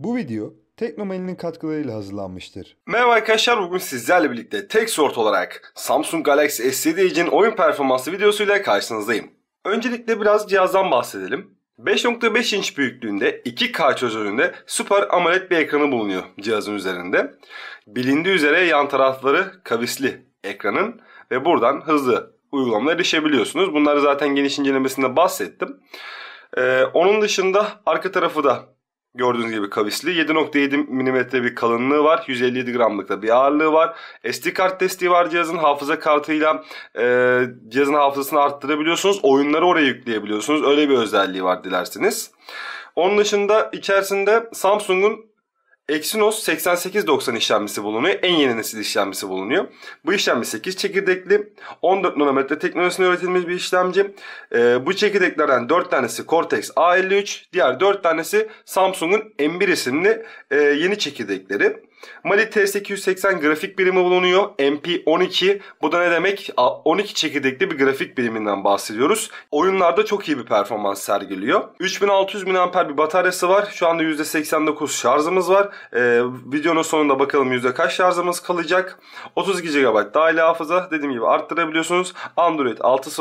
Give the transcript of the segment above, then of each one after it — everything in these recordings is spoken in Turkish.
Bu video Teknomali'nin katkılarıyla hazırlanmıştır. Merhaba arkadaşlar, bugün sizlerle birlikte TechSword olarak Samsung Galaxy S7 Edge'in oyun performansı videosuyla karşınızdayım. Öncelikle biraz cihazdan bahsedelim. 5.5 inç büyüklüğünde 2K çözünürlüğünde Super AMOLED bir ekranı bulunuyor cihazın üzerinde. Bilindiği üzere yan tarafları kavisli ekranın ve buradan hızlı uygulamalara erişebiliyorsunuz. Bunları zaten geniş incelemesinde bahsettim. Onun dışında arka tarafı da gördüğünüz gibi kavisli. 7.7 mm bir kalınlığı var. 157 gramlık da bir ağırlığı var. SD kart desteği var cihazın. Hafıza kartıyla cihazın hafızasını arttırabiliyorsunuz. Oyunları oraya yükleyebiliyorsunuz. Öyle bir özelliği var dilerseniz. Onun dışında içerisinde Samsung'un Exynos 8890 işlemcisi bulunuyor. En yeni nesil işlemcisi bulunuyor. Bu işlemci 8 çekirdekli, 14 nanometre teknolojisine üretilmiş bir işlemci. Bu çekirdeklerden 4 tanesi Cortex A53, diğer 4 tanesi Samsung'un M1 isimli yeni çekirdekleri. Mali T880 grafik birimi bulunuyor. MP12, bu da ne demek? 12 çekirdekli bir grafik biriminden bahsediyoruz. Oyunlarda çok iyi bir performans sergiliyor. 3600 mAh bir bataryası var. Şu anda %89 şarjımız var. Videonun sonunda bakalım yüzde kaç şarjımız kalacak. 32 GB dahili hafıza, dediğim gibi arttırabiliyorsunuz. Android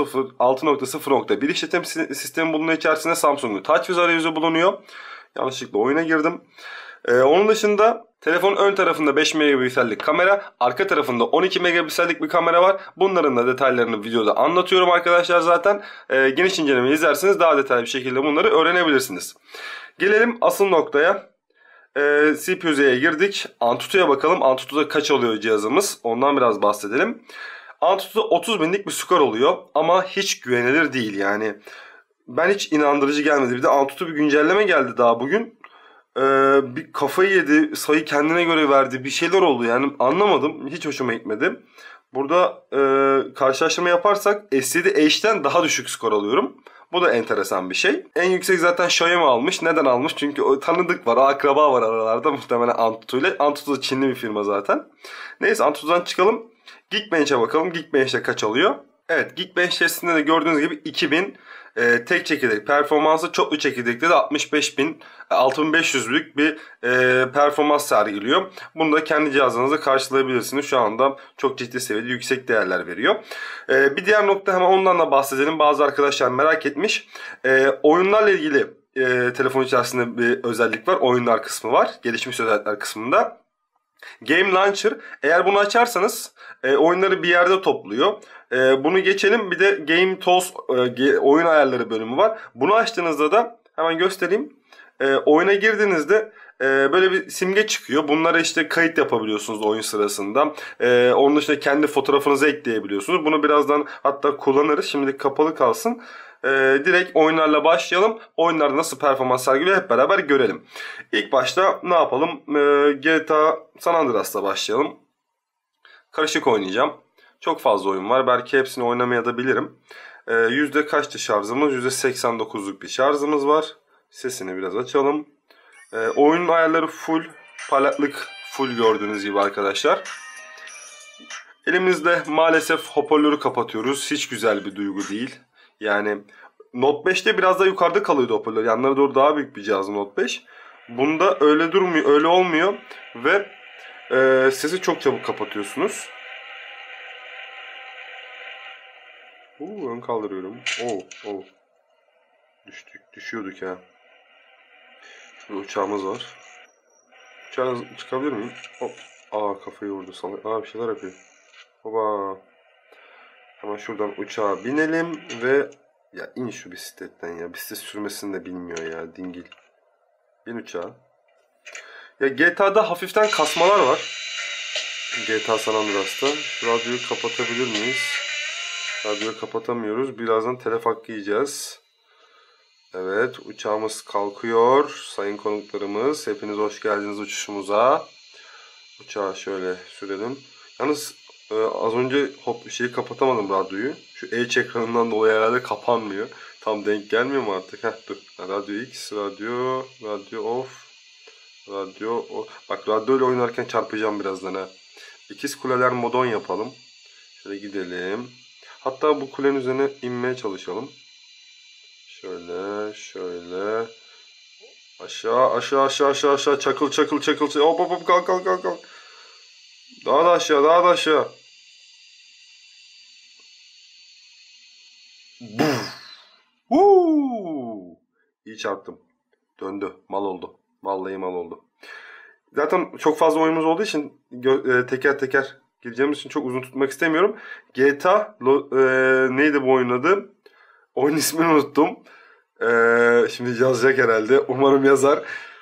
6.0.1 işletim sistemi bulunuyor içerisinde. Samsung'un TouchWiz arayüzü bulunuyor. Yanlışlıkla oyuna girdim. Onun dışında telefonun ön tarafında 5 megapiksellik kamera, arka tarafında 12 megapiksellik bir kamera var. Bunların da detaylarını videoda anlatıyorum arkadaşlar zaten. Geniş inceleme izlerseniz daha detaylı bir şekilde bunları öğrenebilirsiniz. Gelelim asıl noktaya. CPU'ya girdik. Antutu'ya bakalım. Antutu'da kaç oluyor cihazımız? Ondan biraz bahsedelim. Antutu'da 30 binlik bir skor oluyor ama hiç güvenilir değil yani. Ben hiç inandırıcı gelmedi. Bir de Antutu bir güncelleme geldi daha bugün. Bir kafayı yedi, sayı kendine göre verdi, bir şeyler oldu yani anlamadım, hiç hoşuma gitmedi. Burada karşılaştırma yaparsak S7 Edge'den daha düşük skor alıyorum. Bu da enteresan bir şey. En yüksek zaten Xiaomi almış. Neden almış? Çünkü o tanıdık var, akraba var aralarda muhtemelen Antutu ile. Antutu da Çinli bir firma zaten. Neyse, Antutu'dan çıkalım. Geekbench'e bakalım. Geekbench'te kaç alıyor? Evet, Geekbench testinde de gördüğünüz gibi 2000 tek çekirdek performansı, çoklu çekirdekte de 6500'lük bir performans sergiliyor. Bunu da kendi cihazınızda karşılayabilirsiniz. Şu anda çok ciddi seviyede yüksek değerler veriyor. Bir diğer nokta, hemen ondan da bahsedelim. Bazı arkadaşlar merak etmiş. Oyunlarla ilgili telefon içerisinde bir özellik var. Oyunlar kısmı var. Gelişmiş özellikler kısmında. Game Launcher, eğer bunu açarsanız oyunları bir yerde topluyor. Bunu geçelim, bir de Game Tools oyun ayarları bölümü var. Bunu açtığınızda da hemen göstereyim. Oyuna girdiğinizde böyle bir simge çıkıyor. Bunlara işte kayıt yapabiliyorsunuz oyun sırasında. Onun dışında kendi fotoğrafınızı ekleyebiliyorsunuz. Bunu birazdan hatta kullanırız. Şimdilik kapalı kalsın. Direkt oyunlarla başlayalım. Oyunlarda nasıl performans sergiliyor hep beraber görelim. İlk başta ne yapalım? GTA San Andreas'la başlayalım. Karışık oynayacağım. Çok fazla oyun var. Belki hepsini oynamaya da bilirim. Yüzde kaçtı şarjımız? %89'luk bir şarjımız var. Sesini biraz açalım. Oyunun ayarları full. Parlaklık full gördüğünüz gibi arkadaşlar. Elimizde maalesef hoparlörü kapatıyoruz. Hiç güzel bir duygu değil. Yani Note 5'te biraz da yukarıda kalıyordu hoparlör. Yanlara doğru daha büyük bir cihaz Note 5. Bunda öyle durmuyor, öyle olmuyor ve sesi çok çabuk kapatıyorsunuz. Ön kaldırıyorum. Düşüyorduk ya. Şurada uçağımız var. Uçağa çıkabilir miyim? Hop. Kafayı vurdu salak. Bir şeyler yapıyor. Hoba. Hemen şuradan uçağa binelim ve ya in şu bisikletten ya. Bisiklet sürmesini de bilmiyor ya, dingil. Bin uçağa. Ya GTA'da hafiften kasmalar var. GTA San Andreas'ta. Radyoyu kapatabilir miyiz? Radyoyu kapatamıyoruz. Birazdan telef hakkı yiyeceğiz. Evet, uçağımız kalkıyor. Sayın konuklarımız, hepiniz hoş geldiniz uçuşumuza. Uçağı şöyle sürelim. Yalnız az önce şeyi kapatamadım, radyoyu. Şu Edge ekranından dolayı herhalde kapanmıyor. Tam denk gelmiyor mu artık? Dur. Radyo X, radyo off. Radyo off. Bak, radyo ile oynarken çarpacağım birazdan ha. İkiz kuleler modon yapalım. Şöyle gidelim. Hatta bu kulenin üzerine inmeye çalışalım. Şöyle. Aşağı aşağı aşağı aşağı aşağı. Çakıl çakıl çakıl. Hop hop hop, kalk kalk kalk kalk. Daha da aşağı, daha da aşağı. Buf. İyi çarptım. Döndü. Mal oldu. Vallahi mal oldu. Zaten çok fazla oyunumuz olduğu için teker teker gireceğimiz için çok uzun tutmak istemiyorum. GTA neydi bu oyunun adı? Oyun ismini unuttum. Şimdi yazacak herhalde. Umarım yazar.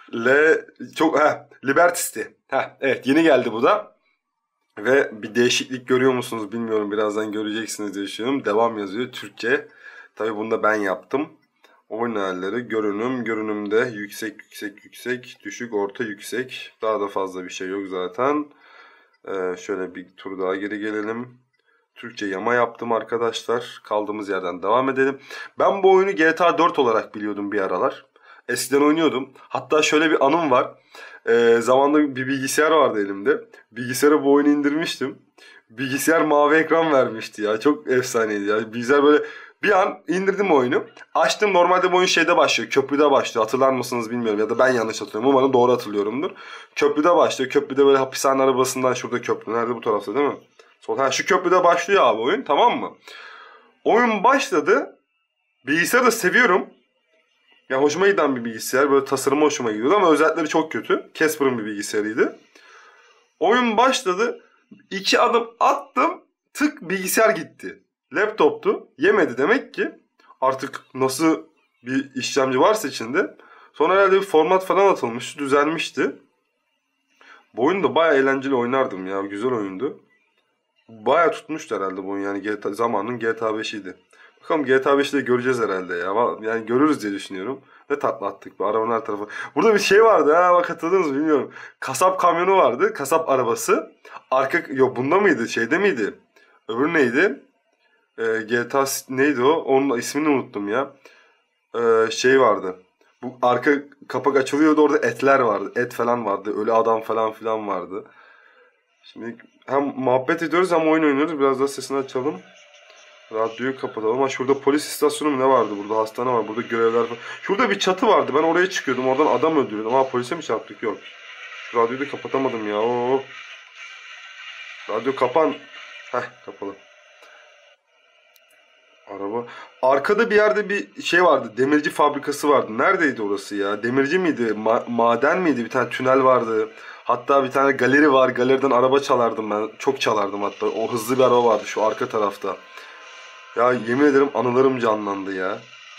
Liberty City. Evet, yeni geldi bu da. Ve bir değişiklik görüyor musunuz bilmiyorum. Birazdan göreceksiniz diye düşünüyorum. Devam yazıyor Türkçe. Tabii bunu da ben yaptım. Oyun ayarları, görünümde yüksek, yüksek, yüksek, düşük, orta, yüksek. Daha da fazla bir şey yok zaten. Şöyle bir tur daha geri gelelim. Türkçe yama yaptım arkadaşlar. Kaldığımız yerden devam edelim. Ben bu oyunu GTA 4 olarak biliyordum bir aralar. Eskiden oynuyordum. Hatta şöyle bir anım var. Zamanında bir bilgisayar vardı elimde. Bilgisayara bu oyunu indirmiştim. Bilgisayar mavi ekran vermişti ya. Çok efsaneydi ya. Bilgisayar böyle bir an indirdim oyunu. Açtım, normalde bu oyun şeyde başlıyor. Köprüde başlıyor. Hatırlar mısınız bilmiyorum. Ya da ben yanlış hatırlıyorum. Umarım doğru hatırlıyorumdur. Köprüde başlıyor. Köprüde böyle hapishane arabasından, şurada köprü. Nerede, bu tarafta değil mi? Şu köprüde başlıyor abi oyun, tamam mı? Oyun başladı. Bilgisayarı da seviyorum. Ya hoşuma giden bir bilgisayar. Böyle tasarımı hoşuma gidiyordu ama özellikleri çok kötü. Casper'ın bir bilgisayarıydı. Oyun başladı. 2 adım attım. Tık, bilgisayar gitti. Laptoptu. Yemedi demek ki. Artık nasıl bir işlemci varsa içinde. Sonra herhalde bir format falan atılmış. Düzelmişti. Bu oyunu da bayağı eğlenceli oynardım ya. Güzel oyundu. Bayağı tutmuştu herhalde bu oyun. Yani zamanın GTA 5'iydi. Bakalım GTA 5'te göreceğiz herhalde ya. Yani görürüz diye düşünüyorum. Ne tatlı attık bu arabanın her tarafı. Burada bir şey vardı ha, bak hatırladınız mı bilmiyorum. Kasap kamyonu vardı. Kasap arabası. Yok, bunda mıydı? Şeyde miydi? Öbürü neydi? GTA neydi o? Onun ismini unuttum ya. Şey vardı. Bu arka kapak açılıyordu, orada etler vardı. Et falan vardı. Ölü adam falan filan vardı. Şimdi hem muhabbet ediyoruz hem oyun oynuyoruz. Biraz daha sesini açalım. Radyoyu kapatalım. Ama şurada polis istasyonu mu ne vardı? Burada hastane var. Burada görevler falan. Şurada bir çatı vardı. Ben oraya çıkıyordum. Oradan adam öldürüyordum. Ama polise mi çarptık? Yok. Şu radyoyu da kapatamadım ya. Oo. Radyo kapan. Kapalı. Araba. Arkada bir yerde bir şey vardı. Demirci fabrikası vardı. Neredeydi orası ya? Demirci miydi? Maden miydi? Bir tane tünel vardı. Hatta bir tane galeri var. Galeriden araba çalardım ben. Çok çalardım hatta. O hızlı bir araba vardı şu arka tarafta. Ya yemin ederim anılarım canlandı ya.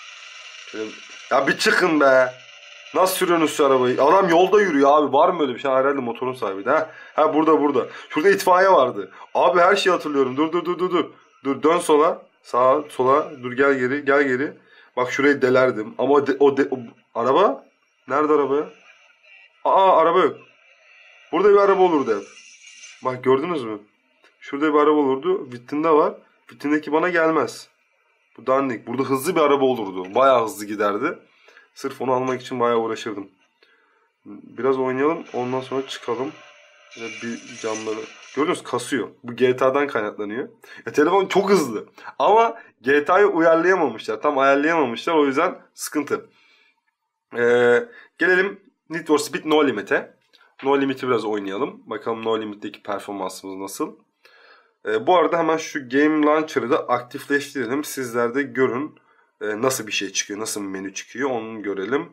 Ya bir çıkın be. Nasıl sürüyorsunuz şu arabayı? Adam yolda yürüyor abi. Var mı öyle bir şey? Herhalde motorun sahibi de. Burada. Şurada itfaiye vardı. Abi her şeyi hatırlıyorum. Dur. Dur, dön sola. Sağa, sola. Dur, gel geri. Bak şurayı delerdim. Ama o araba? Nerede araba ya? Araba yok. Burada bir araba olurdu hep. Bak gördünüz mü? Şurada bir araba olurdu. Vitrinde var. Vitrindeki bana gelmez. Bu dandik. Burada hızlı bir araba olurdu. Bayağı hızlı giderdi. Sırf onu almak için bayağı uğraşırdım. Biraz oynayalım. Ondan sonra çıkalım. Bir camları... Gördünüz, kasıyor. Bu GTA'dan kaynaklanıyor. Telefon çok hızlı. Ama GTA'yı uyarlayamamışlar. Tam ayarlayamamışlar. O yüzden sıkıntı. Gelelim Need for Speed No Limit'e. No Limit'i biraz oynayalım. Bakalım No Limit'teki performansımız nasıl. Bu arada hemen şu Game Launcher'ı da aktifleştirelim. Sizler de görün nasıl bir şey çıkıyor. Nasıl bir menü çıkıyor. Onu görelim.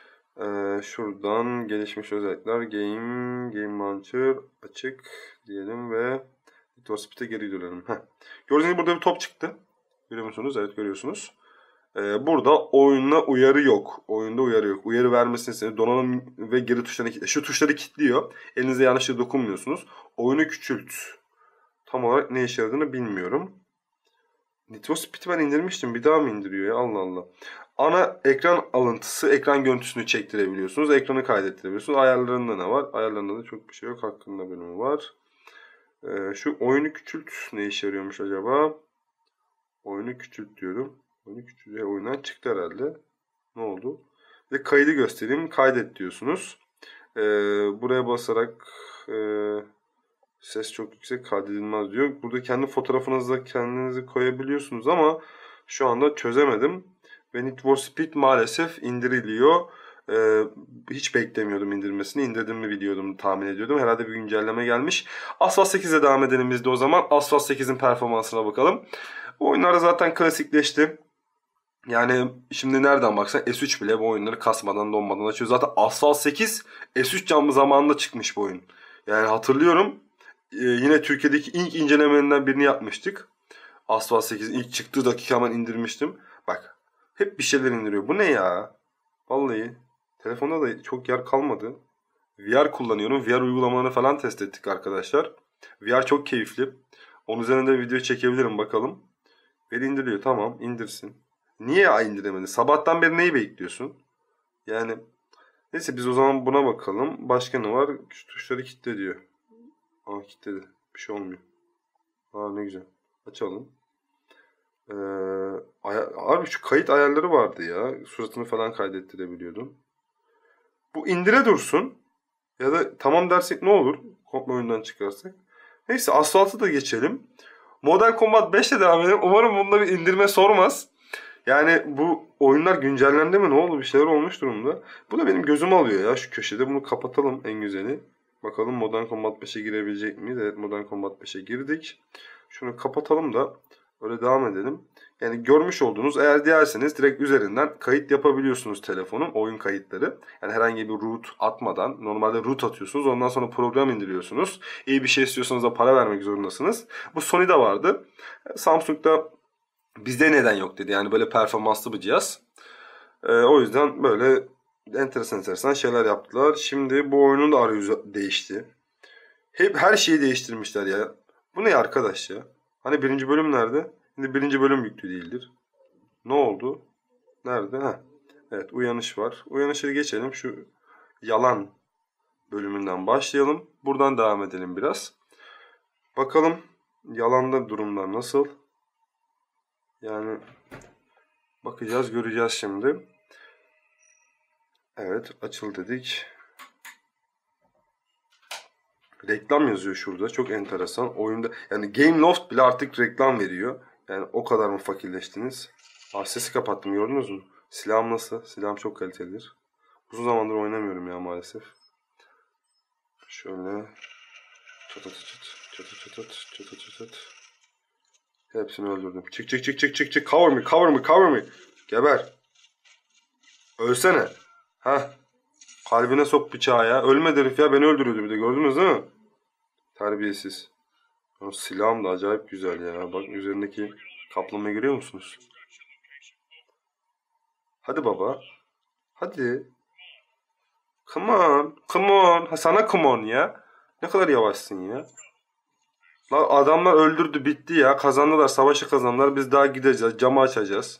Şuradan gelişmiş özellikler. Game Launcher açık diyelim ve Need for Speed'e geri dönelim. Gördüğünüz gibi burada bir top çıktı. Görüyor musunuz? Evet, görüyorsunuz. Burada oyuna uyarı yok. Oyunda uyarı yok. Uyarı vermesini istedim. Donanım ve geri tuşlarını kilitliyor. Şu tuşları kilitliyor. Elinizde yanlışlıkla dokunmuyorsunuz. Oyunu küçült. Tam olarak ne işe yaradığını bilmiyorum. Need for Speed'i ben indirmiştim. Bir daha mı indiriyor ya? Allah Allah. Ana ekran alıntısı. Ekran görüntüsünü çektirebiliyorsunuz. Ekranı kaydettirebiliyorsunuz. Ayarlarında ne var? Ayarlarında da çok bir şey yok. Hakkında bölümü var. Şu oyunu küçült ne işe yarıyormuş acaba? Oyunu küçült diyorum. Oyunu küçült. Oyundan çıktı herhalde. Ne oldu? Ve kaydı göstereyim. Kaydet diyorsunuz. Buraya basarak ses çok yüksek, kaydedilmez diyor. Burada kendi fotoğrafınızla kendinizi koyabiliyorsunuz ama şu anda çözemedim. Ve Need for Speed maalesef indiriliyor. Hiç beklemiyordum indirmesini. İndirdiğimi biliyordum, tahmin ediyordum. Herhalde bir güncelleme gelmiş. Asphalt 8'e devam edelim biz de o zaman. Asphalt 8'in performansına bakalım. Bu oyunlar zaten klasikleşti. Yani şimdi nereden baksan S3 bile bu oyunları kasmadan donmadan açıyor. Zaten Asphalt 8 S3 camı zamanında çıkmış bu oyun. Yani hatırlıyorum. Yine Türkiye'deki ilk incelemelerinden birini yapmıştık. Asphalt 8 ilk çıktığı dakika hemen indirmiştim. Bak hep bir şeyler indiriyor. Bu ne ya? Vallahi telefonda da çok yer kalmadı. VR kullanıyorum. VR uygulamalarını falan test ettik arkadaşlar. VR çok keyifli. Onun üzerinde video çekebilirim bakalım. Ver indiriyor, tamam indirsin. Niye ya indiremedi? Sabahtan beri neyi bekliyorsun? Yani neyse biz o zaman buna bakalım. Başka ne var? Şu tuşları kilitle diyor. Aa kilitledi. Bir şey olmuyor. Aa ne güzel. Açalım. Abi şu kayıt ayarları vardı ya. Suratını falan kaydettirebiliyordum. Bu indire dursun. Ya da tamam dersek ne olur? Komple oyundan çıkarsak. Neyse Asphalt da geçelim. Modern Combat 5'te devam edelim. Umarım bunda bir indirme sormaz. Yani bu oyunlar güncellendi mi? Ne oldu? Bir şeyler olmuş durumda. Bu da benim gözüm alıyor ya şu köşede. Bunu kapatalım en güzeli. Bakalım Modern Combat 5'e girebilecek miyiz? Evet Modern Combat 5'e girdik. Şunu kapatalım da öyle devam edelim. Yani görmüş olduğunuz eğer dilerseniz direkt üzerinden kayıt yapabiliyorsunuz telefonun oyun kayıtları. Yani herhangi bir root atmadan normalde root atıyorsunuz ondan sonra program indiriyorsunuz. İyi bir şey istiyorsanız da para vermek zorundasınız. Bu Sony'de vardı. Samsung'da bizde neden yok dedi. Yani böyle performanslı bir cihaz. O yüzden böyle enteresan şeyler yaptılar. Şimdi bu oyunun da arayüzü değişti. Hep her şeyi değiştirmişler ya. Bu ne arkadaş ya? Hani birinci bölüm nerede? Şimdi birinci bölüm yüklü değildir. Ne oldu? Nerede? Heh. Evet uyanış var. Uyanışa geçelim. Şu yalan bölümünden başlayalım. Buradan devam edelim biraz. Bakalım yalanda durumlar nasıl? Yani bakacağız göreceğiz şimdi. Evet açıl dedik. Reklam yazıyor şurada. Çok enteresan. Oyunda yani Gameloft bile artık reklam veriyor. Yani o kadar mı fakirleştiniz? Sesi kapattım gördünüz mü? Silahım nasıl? Silahım çok kalitelidir. Uzun zamandır oynamıyorum ya maalesef. Şöyle. Çat çat çat çat çat çat çat çat. Hepsini öldürdüm. Çık. Cover me. Geber. Ölsene. Heh. Kalbine sok bıçağı ya. Ölmedi herif ya. Beni öldürüyordu bir de. Gördünüz değil mi? Terbiyesiz. O silahım da acayip güzel ya. Bak üzerindeki kaplamayı görüyor musunuz? Hadi baba. Hadi. Come on. Ha, sana come on ya. Ne kadar yavaşsın ya. Lan adamlar öldürdü bitti ya. Kazandılar. Savaşı kazandılar. Biz daha gideceğiz. Camı açacağız.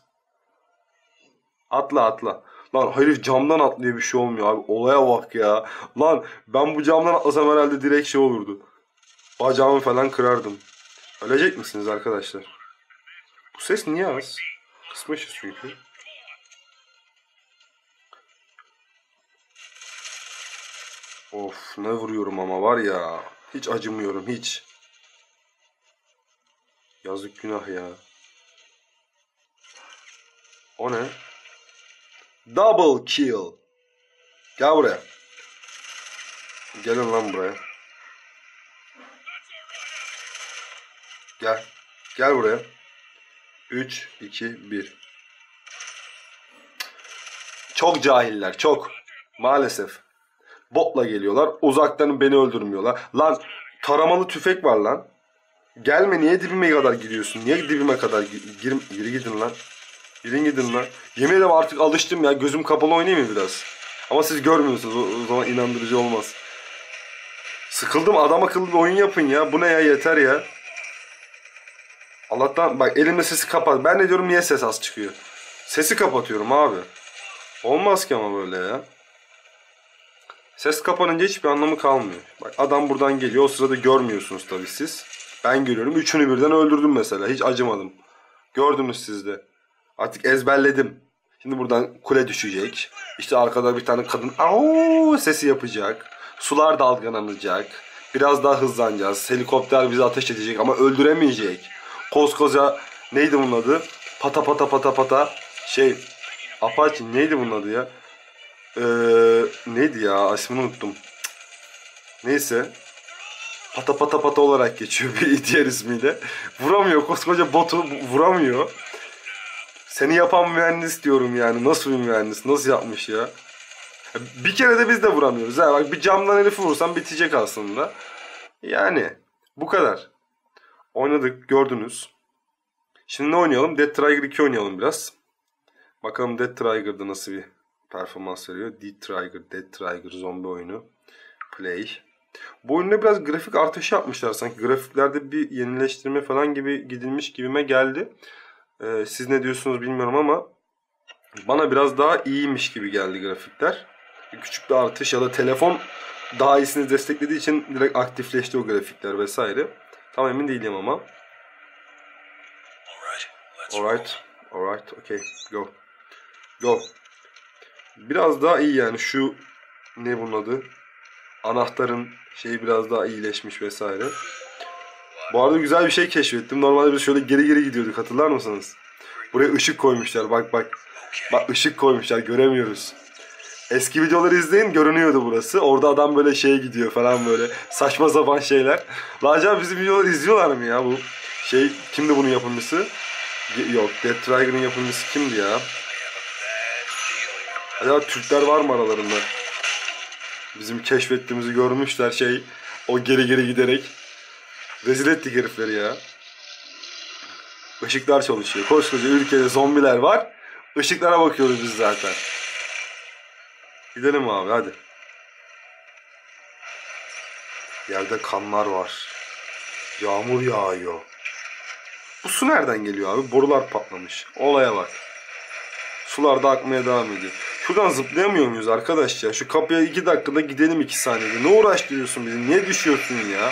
Atla. Lan herif camdan atlıyor bir şey olmuyor abi. Olaya bak ya. Lan ben bu camdan atlasam herhalde direkt şey olurdu. Bacağımı falan kırardım. Ölecek misiniz arkadaşlar? Bu ses niye az? Kısmışız çünkü. Of ne vuruyorum ama var ya. Hiç acımıyorum hiç. Yazık günah ya. O ne? Double kill. Gel buraya. Gelin lan buraya. Gel. Gel buraya. 3, 2, 1. Çok cahiller. Çok. Maalesef. Botla geliyorlar. Uzaktan beni öldürmüyorlar. Lan taramalı tüfek var lan. Gelme niye dibime kadar gidiyorsun? Niye dibime kadar geri gidin lan. Gidin lan. Yemin ederim artık alıştım ya. Gözüm kapalı oynayayım mı biraz? Ama siz görmüyorsunuz. O zaman inandırıcı olmaz. Sıkıldım. Adam akıllı bir oyun yapın ya. Bu ne ya yeter ya. Allah'tan bak elimde sesi kapat. Ben de diyorum niye ses az çıkıyor. Sesi kapatıyorum abi. Olmaz ki ama böyle ya. Ses kapanınca hiçbir anlamı kalmıyor. Bak adam buradan geliyor. O sırada görmüyorsunuz tabii siz. Ben görüyorum. Üçünü birden öldürdüm mesela. Hiç acımadım. Gördünüz siz de. Artık ezberledim. Şimdi buradan kule düşecek. İşte arkada bir tane kadın "Aa!" sesi yapacak. Sular dalgalanacak. Biraz daha hızlanacağız. Helikopter bizi ateş edecek ama öldüremeyecek. Koskoca neydi bunun adı? Pata. Apache neydi bunun adı ya? Neydi ya? İsmini unuttum. Neyse. Pata pata pata olarak geçiyor bir diğer ismiyle. Vuramıyor. Koskoca botu vuramıyor. Seni yapan mühendis diyorum yani. Nasıl bir mühendis? Nasıl yapmış ya? Bir kere de biz de vuramıyoruz. Ha, bak bir camdan herifi vursam bitecek aslında. Yani bu kadar. Oynadık, gördünüz. Şimdi ne oynayalım? Dead Trigger 2 oynayalım biraz. Bakalım Dead Trigger'da nasıl bir performans veriyor. Dead Trigger zombi oyunu. Play. Bu oyunda biraz grafik artışı yapmışlar sanki. Grafiklerde bir yenileştirme falan gibi gidilmiş gibime geldi. Siz ne diyorsunuz bilmiyorum ama bana biraz daha iyiymiş gibi geldi grafikler. Küçük bir artış ya da telefon daha iyisini desteklediği için direkt aktifleşti o grafikler vesaire. Tam emin değilim ama. Alright, okay, go. Go. Biraz daha iyi yani şu ne bunun adı? Anahtarın şeyi biraz daha iyileşmiş vesaire. Bu arada güzel bir şey keşfettim. Normalde biz şöyle geri geri gidiyorduk, hatırlar mısınız? Buraya ışık koymuşlar, bak bak. Bak ışık koymuşlar, göremiyoruz. Eski videoları izleyin, görünüyordu burası. Orada adam böyle şeye gidiyor falan böyle. Saçma sapan şeyler. La acaba bizim videoları izliyorlar mı ya bu? Kimdi bunun yapımcısı? Yok, Dead Trigger'ın yapımcısı kimdi ya? Acaba Türkler var mı aralarında? Bizim keşfettiğimizi görmüşler o geri geri giderek. Rezil ettik herifleri ya. Işıklar çalışıyor. Koskoca ülkede zombiler var. Işıklara bakıyoruz biz zaten. Gidelim abi hadi. Yerde kanlar var. Yağmur yağıyor. Bu su nereden geliyor abi? Borular patlamış. Olaya bak. Sular da akmaya devam ediyor. Şuradan zıplayamıyor muyuz arkadaş ya? Şu kapıya 2 dakikada gidelim 2 saniyede. Ne uğraştırıyorsun bizi? Niye düşüyorsun ya?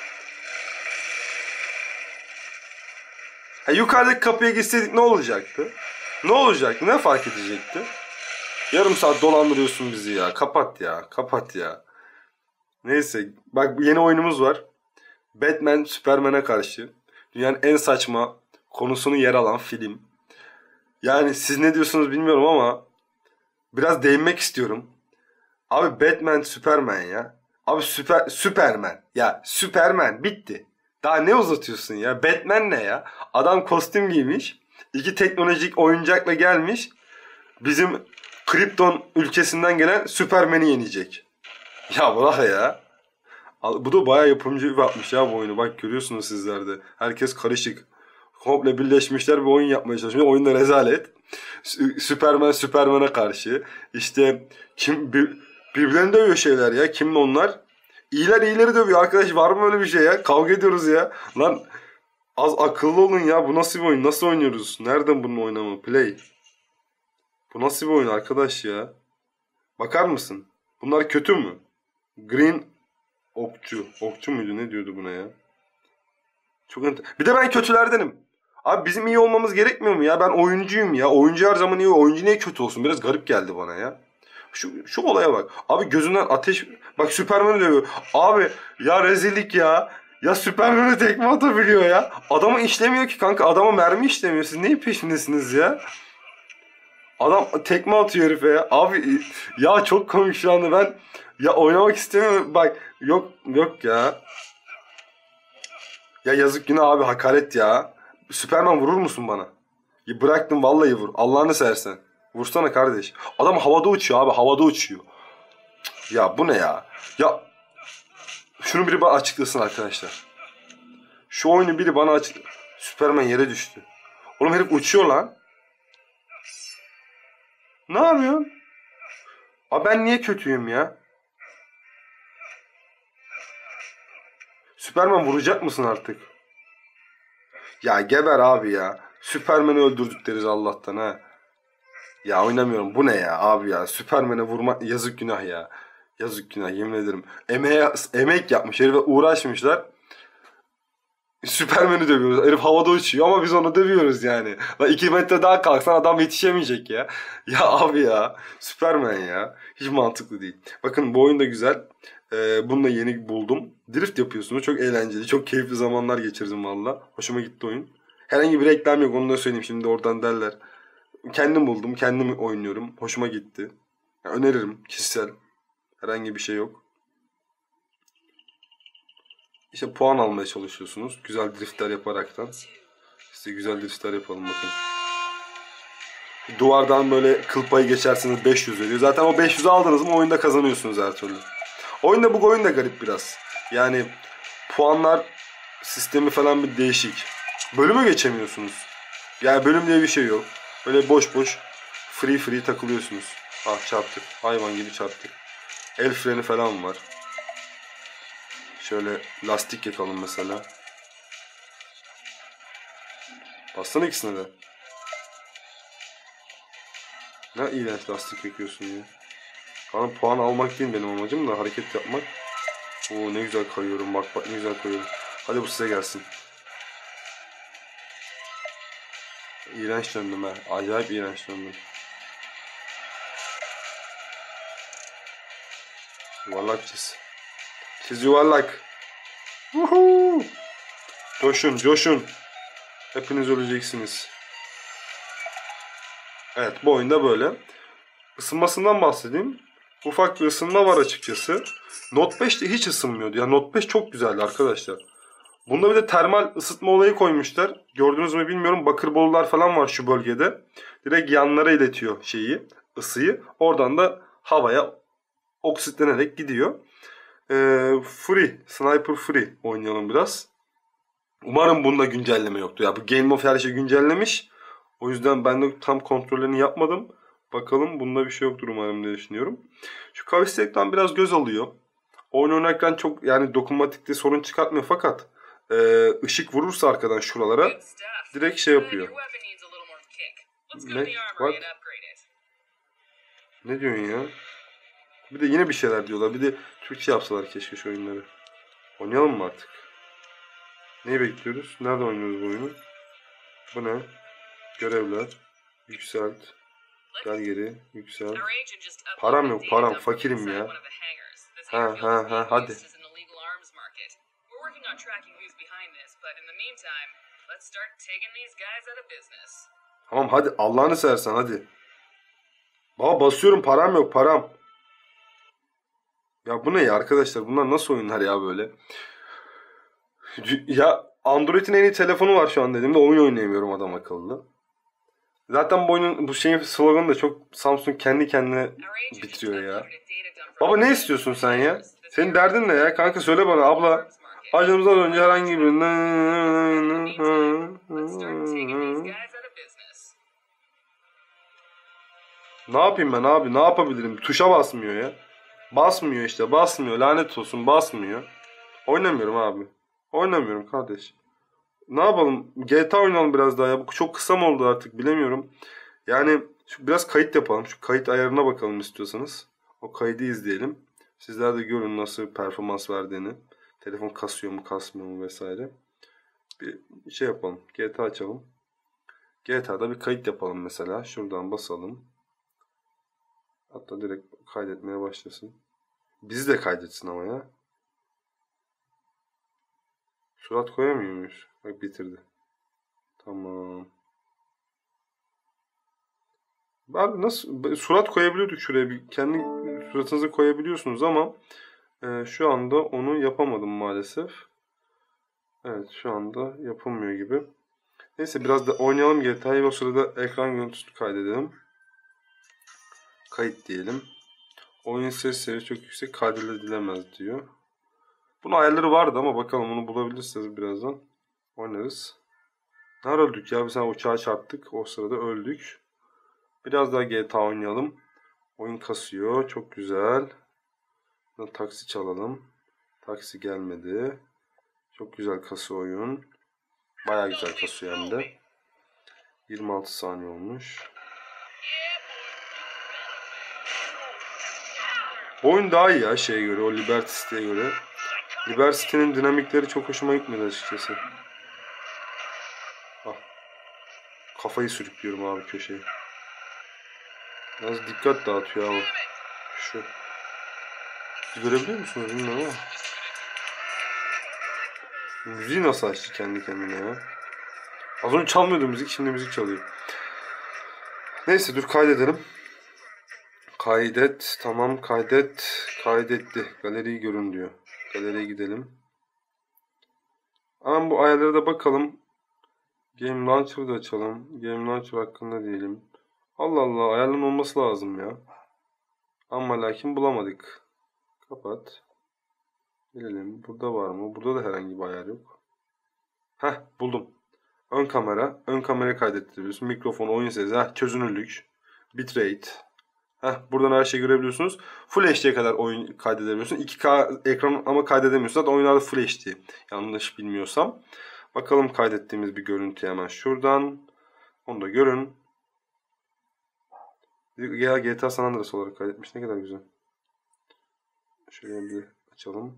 Yukarıdaki kapıya gitseydik ne olacaktı? Ne olacaktı? Ne fark edecekti? Yarım saat dolandırıyorsun bizi ya. Kapat ya. Kapat ya. Neyse. Bak yeni oyunumuz var. Batman Superman'e karşı. Dünyanın en saçma konusunu yer alan film. Yani siz ne diyorsunuz bilmiyorum ama biraz değinmek istiyorum. Abi Batman Superman ya. Abi Superman. Ya Superman bitti. Daha ne uzatıyorsun ya? Batman ne ya? Adam kostüm giymiş. 2 teknolojik oyuncakla gelmiş. Bizim Krypton ülkesinden gelen Superman'i yenecek. Ya bırak ya. Bu da bayağı yapımcı yapmış ya bu oyunu. Bak görüyorsunuz sizler de. Herkes karışık. Komple birleşmişler bir oyun yapmaya çalışıyor. Oyunda rezalet. Superman'e karşı. İşte birbirlerini dövüyor şeyler ya. Kim onlar? İyiler iyileri dövüyor arkadaş. Var mı öyle bir şey ya? Kavga ediyoruz ya. Lan az akıllı olun ya. Bu nasıl bir oyun? Nasıl oynuyoruz? Nereden bunun oynamı? Play. Bu nasıl bir oyun arkadaş ya? Bakar mısın? Bunlar kötü mü? Green okçu. Okçu muydu? Ne diyordu buna ya? Bir de ben kötülerdenim. Abi bizim iyi olmamız gerekmiyor mu ya? Ben oyuncuyum ya. Oyuncu her zaman iyi. Oyuncu niye kötü olsun? Biraz garip geldi bana ya. Şu olaya bak. Abi gözünden ateş... Bak Superman'ı dövüyor. Abi ya rezillik ya. Ya Superman'e tekme atabiliyor ya. Adamı işlemiyor ki kanka. Adama mermi işlemiyor. Siz neyin peşindesiniz ya? Adam tekme atıyor herife ya. Abi ya çok komik şu anda ben. Ya oynamak istemiyorum. Bak yok ya. Ya yazık günah abi hakaret ya. Superman vurur musun bana? Ya bıraktım vallahi vur. Allah'ını seversen. Vursana kardeş. Adam havada uçuyor abi havada uçuyor. Ya bu ne ya? Ya şunu biri bana açıklasın arkadaşlar. Şu oyunu biri bana Superman yere düştü. Oğlum herif uçuyor lan. Ne yapıyorsun? Abi ben niye kötüyüm ya? Superman vuracak mısın artık? Ya geber abi ya. Superman'i öldürdük deriz Allah'tan ha. Ya oynamıyorum. Bu ne ya abi ya. Superman'e vurma yazık günah ya. Yazık günah yemin ederim. Emek yapmış. Herife uğraşmışlar. Superman'i dövüyoruz. Herif havada uçuyor ama biz onu dövüyoruz yani. Lan 2 metre daha kalksan adam yetişemeyecek ya. Ya abi ya. Superman ya. Hiç mantıklı değil. Bakın bu oyun da güzel. Bunu da yeni buldum. Drift yapıyorsunuz. Çok eğlenceli. Çok keyifli zamanlar geçirdim valla. Hoşuma gitti oyun. Herhangi bir reklam yok onu da söyleyeyim. Şimdi oradan derler. Kendim buldum. Kendim oynuyorum. Hoşuma gitti. Yani öneririm, kişisel. Herhangi bir şey yok. İşte puan almaya çalışıyorsunuz. Güzel driftler yaparaktan. Size güzel driftler yapalım bakın. Duvardan böyle kıl payı geçerseniz 500 veriyor. Zaten o 500'ü aldınız mı oyunda kazanıyorsunuz her türlü. Bu oyun da garip biraz. Yani puanlar sistemi falan bir değişik. Bölümü geçemiyorsunuz. Yani bölüm diye bir şey yok. Böyle boş boş free takılıyorsunuz. Ah, çarptık. Hayvan gibi çarptık. El freni falan var. Şöyle lastik yakalım mesela. Bassana ikisine de. Ne iğrenç lastik yakıyorsun ya. Kanka puan almak değil benim amacım da hareket yapmak. Oo, ne güzel kayıyorum, bak ne güzel kayıyorum. Hadi bu size gelsin. İğrenç döndüm ha. Acayip iğrenç döndüm. Yuvarlak çiz. Çiz yuvarlak. Woohoo! Coşun. Hepiniz öleceksiniz. Evet, bu oyunda böyle. Isınmasından bahsedeyim. Ufak bir ısınma var açıkçası. Note 5'te hiç ısınmıyordu. Ya Note 5 çok güzeldi arkadaşlar. Bunda bir de termal ısıtma olayı koymuşlar. Gördünüz mü bilmiyorum. Bakır borular falan var şu bölgede. Direkt yanlara iletiyor ısıyı. Oradan da havaya oksitlenerek gidiyor. Sniper Free oynayalım biraz. Umarım bunda güncelleme yoktu. Ya bu Game of her şey güncellemiş. O yüzden ben de tam kontrollerini yapmadım. Bakalım bunda bir şey yoktur umarım diye düşünüyorum. Şu kavisli ekran biraz göz alıyor. Oyun oynarken çok yani dokunmatikte sorun çıkartmıyor fakat ışık vurursa arkadan şuralara direkt şey yapıyor. Ne? What? Ne diyorsun ya? Bir de yine bir şeyler diyorlar. Bir de Türkçe yapsalar keşke şu oyunları. Oynayalım mı artık? Neyi bekliyoruz? Nerede oynuyoruz bu oyunu? Bu ne? Görevler. Yükselt. Gel geri. Yükselt. Param yok, param. Fakirim ya. Ha hadi. Tamam hadi, Allah'ını seversen hadi. Baba basıyorum, param yok, param. Ya bu ne ya arkadaşlar? Bunlar nasıl oyunlar ya böyle? Ya Android'in en iyi telefonu var şu an dediğimde oyun oynayamıyorum adam akıllı. Zaten bu şeyin sloganı da çok Samsung kendi kendine bitiriyor ya. Baba ne istiyorsun sen ya? Senin derdin ne ya? Kanka söyle bana abla. Ajanımızdan önce herhangi bir... Ne yapayım ben abi? Ne yapabilirim? Tuşa basmıyor ya. Basmıyor işte. Basmıyor. Lanet olsun. Basmıyor. Oynamıyorum abi. Oynamıyorum kardeş. Ne yapalım? GTA oynayalım biraz daha ya. Bu çok kısa mı oldu artık bilemiyorum. Yani biraz kayıt yapalım. Şu kayıt ayarına bakalım istiyorsanız. O kaydı izleyelim. Sizler de görün nasıl performans verdiğini. Telefon kasıyor mu kasmıyor mu vesaire. Bir şey yapalım. GTA açalım. GTA'da bir kayıt yapalım mesela. Şuradan basalım. Hatta direkt kaydetmeye başlasın. Bizi de kaydetsin ama ya. Surat koyamıyor muyuz? Bak bitirdi. Tamam. Abi nasıl surat koyabiliyorduk şuraya, bir kendi suratınızı koyabiliyorsunuz ama şu anda onu yapamadım maalesef. Evet, şu anda yapılmıyor gibi. Neyse biraz da oynayalım GTA'yı, o sırada ekran görüntüsünü kaydedelim. Kayıt diyelim. Oyun ses seviyesi çok yüksek, kaydedilemez diyor. Bunun ayarları vardı ama bakalım onu bulabilirsiniz birazdan. Oynarız. Nerede öldük ya? Biz uçağa çarptık. O sırada öldük. Biraz daha GTA oynayalım. Oyun kasıyor. Çok güzel. Taksi çalalım. Taksi gelmedi. Çok güzel kasıyor oyun. Bayağı güzel kasıyor hem de. 26 saniye olmuş. Bu oyun daha iyi ya şeye göre. O Liberty City'ye göre. Liberty City'nin dinamikleri çok hoşuma gitmedi açıkçası. Ah. Kafayı sürüklüyorum abi köşeye. Biraz dikkat dağıtıyor abi. Şu. Görebiliyor musunuz bilmiyorum ama. Müziği nasıl açtı kendi kendine ya. Az önce çalmıyordu müzik, şimdi müzik çalıyor. Neyse dur kaydedelim. Kaydet. Tamam, kaydet. Kaydetti. Galeriyi görün diyor. Galeriye gidelim. Hemen bu ayarlara da bakalım. Game Launcher'ı da açalım. Game Launcher hakkında diyelim. Allah Allah, ayarların olması lazım ya. Ama lakin bulamadık. Kapat. Gelelim. Burada var mı? Burada da herhangi bir ayar yok. Heh, buldum. Ön kamera. Ön kamerayı kaydettirebiliyorsun. Mikrofon, oyun sesi. Çözünürlük. Bitrate. Buradan her şeyi görebiliyorsunuz. Full HD'ye kadar oyun kaydedebiliyorsun. 2K ekran ama kaydedemiyorsun. Zaten oyunlarda Full HD. Yanlış bilmiyorsam. Bakalım kaydettiğimiz bir görüntü hemen şuradan. Onu da görün. Ya GTA San Andreas olarak kaydetmiş. Ne kadar güzel. Şöyle bir açalım.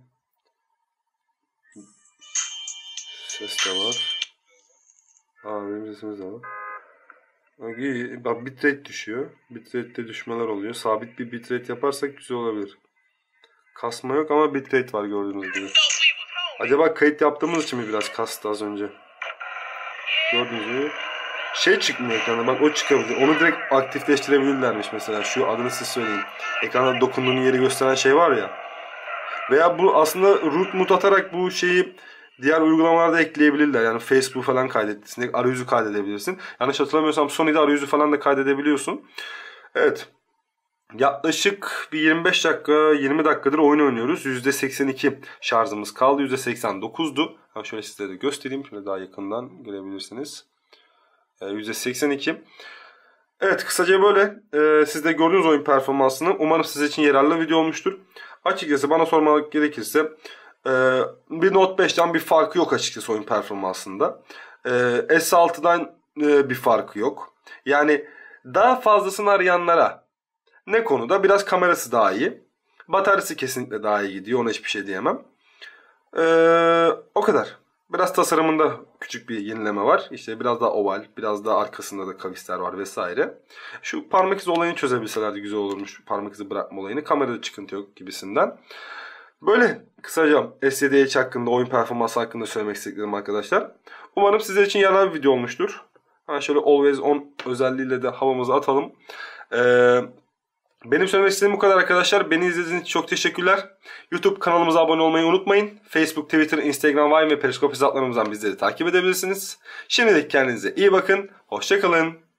Ses de var. Benim sesimiz de var. Bak, bitrate düşüyor. Bitrate'de düşmeler oluyor. Sabit bir bitrate yaparsak güzel olabilir. Kasma yok ama bitrate var gördüğünüz gibi. Acaba kayıt yaptığımız için mi biraz kastı az önce? Gördüğünüz gibi. Şey çıkmıyor ekranda. Bak, o çıkabilir. Onu direkt aktifleştirebilirlermiş mesela. Şu adını siz söyleyin. Ekranda dokunduğun yeri gösteren şey var ya. Veya bu aslında root mut atarak bu şeyi diğer uygulamalarda ekleyebilirler. Yani Facebook falan kaydetsin. Arayüzü kaydedebilirsin. Yanlış hatırlamıyorsam Sony'de arayüzü falan da kaydedebiliyorsun. Evet. Yaklaşık bir 25 dakika, 20 dakikadır oyun oynuyoruz. %82 şarjımız kaldı. %89'du. Şöyle size de göstereyim. Şöyle daha yakından görebilirsiniz. %82. Evet, kısaca böyle. Siz de gördüğünüz oyun performansını. Umarım sizin için yararlı video olmuştur. Açıkçası bana sormak gerekirse bir Note 5'ten bir farkı yok açıkçası oyun performansında. S6'dan bir farkı yok. Yani daha fazlasını arayanlara ne konuda? Biraz kamerası daha iyi. Bataryası kesinlikle daha iyi gidiyor. Ona hiçbir şey diyemem. O kadar. Biraz tasarımında küçük bir yenileme var. İşte biraz daha oval, biraz daha arkasında da kavisler var vesaire. Şu parmak izi olayını çözebilselerdi güzel olurmuş. Parmak izi bırakma olayını. Kamerada çıkıntı yok gibisinden. Böyle kısaca S7Edge hakkında, oyun performansı hakkında söylemek istediklerim arkadaşlar. Umarım sizler için yararlı bir video olmuştur. Şöyle Always On özelliğiyle de havamızı atalım. Benim söylemek istediğim bu kadar arkadaşlar. Beni izlediğiniz için çok teşekkürler. YouTube kanalımıza abone olmayı unutmayın. Facebook, Twitter, Instagram, Vine ve Periscope hesaplarımızdan bizleri takip edebilirsiniz. Şimdilik kendinize iyi bakın. Hoşça kalın.